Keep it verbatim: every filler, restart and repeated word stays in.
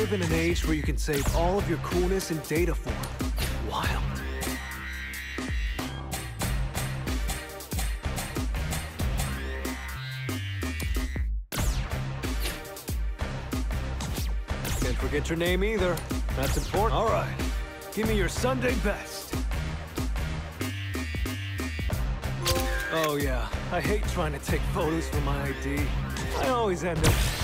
live in an age where you can save all of your coolness in data form. Wild. Can't forget your name either. That's important. All right. Give me your Sunday best. Oh yeah, I hate trying to take photos for my I D. I always end up